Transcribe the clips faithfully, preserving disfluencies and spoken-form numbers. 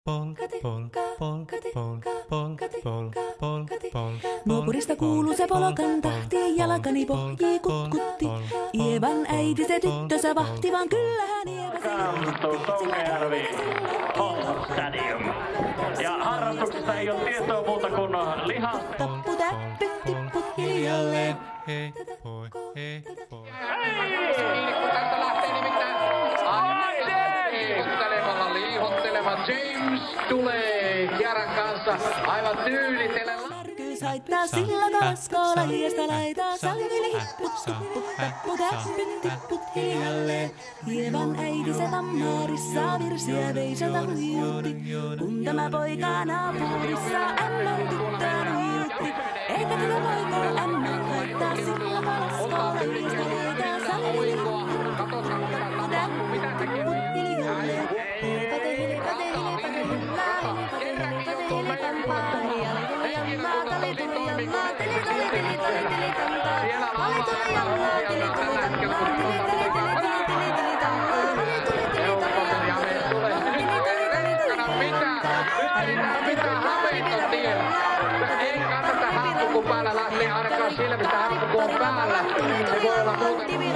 Nuopurista kuuluu se polokan tahti, jalkani pohjii kutkutti. Ievan äiti se tyttönsä vahti, vaan kyllähän Ieva se Co.Kerry Stadium. Ja harrastuksesta ei ole tietoa muuta kuin liha. tappu täppy, tipput hiljalleen. Hei, hoi, hei, hoi. Kun tästä lähtee nimittäin liihottelevalla liihotteleva James tulee Ciaran kanssa aivan tyylitellen. Märkyys haittaa sillä kaskoolla, hiasta laitaa salvili hipput, tipput, tappu täppy, tipput hiljalleen. Ievan äiti se tammaarissa virsiä veisalta huijutti, kun tämä poika naapurissa ämmän tyttöön huijutti. Eikä tätä poikaa ämmän haittaa sillä kaskoolla, hiasta laitaa salvili hipput, tappu täppy, tipput hiljalleen. Hilepate, hilepate, hilepate, hillaa, hilepate, hilepate, hilipampaa, hialetuli jammaa, talituli jammaa, tilituli, tilituli, tilitamtaa, valituli jammaa, tilituli tammaa, tilituli, tilituli, tilituli tammaa, valituli, tilituli jammaa, tilituli, tilituli, Mitä hapet on tiellä? Ei kannata happu, kun päällä lähtee ainakaan silmistä happu, kun on päällä. Se voi olla muuta kuin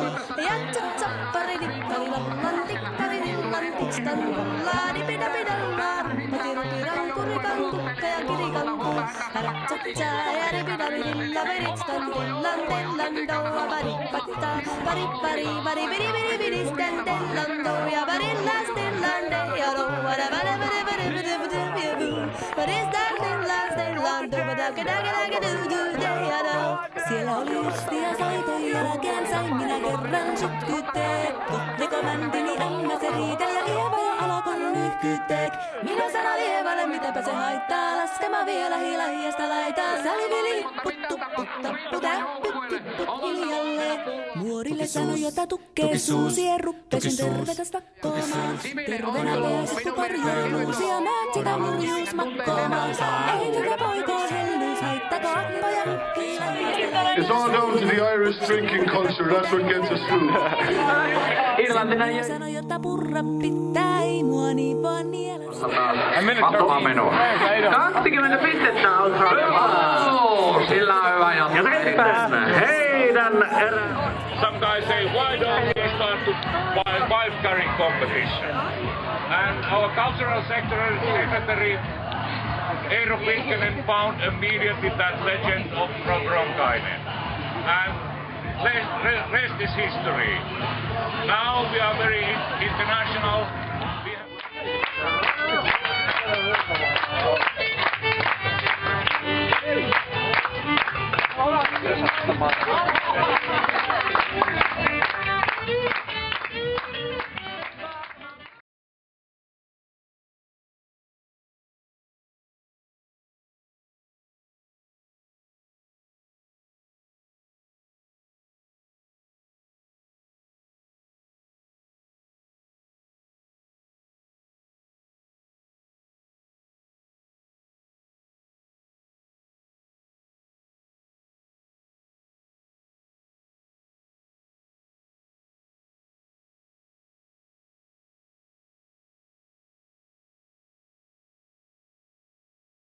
siellä oli justia soiton jälkeen, sain minä kerran sytkyteek. Kottiko mäntini ämmä se riitä ja Ieva jo alkoi nyhkyteek. Minä sanon Ievalle, mitäpä se haittaa, laskema vielä hiila hiasta laitaa. Salivili hipput, tupput, tappu, täppyt, tipput hiljalleen. Muorille sanoi, jota tukkee suusien ruppesin tervetä stakkoomaan. Tervenä pääsis korjailuus ja näet sitä murjuus makkoomaan. Ei tätä poikoo hellyys, haittako appa ja hukkiila hiasta. It's all down to the Irish drinking culture, that's what gets us through. Irlantilainen sanoi, jota purra pitää, ei mua niin vaan niellä. Vapaa menoa. kaksikymmentä pistettä Australialla. Sillä on hyvä jatko. Heidän erä. Some guys say, why don't we start to wife carrying competition? And our cultural secretary, secretary Eero Pitkinen found immediately that legend of Ronkainen. And rest is history. Now we are very international.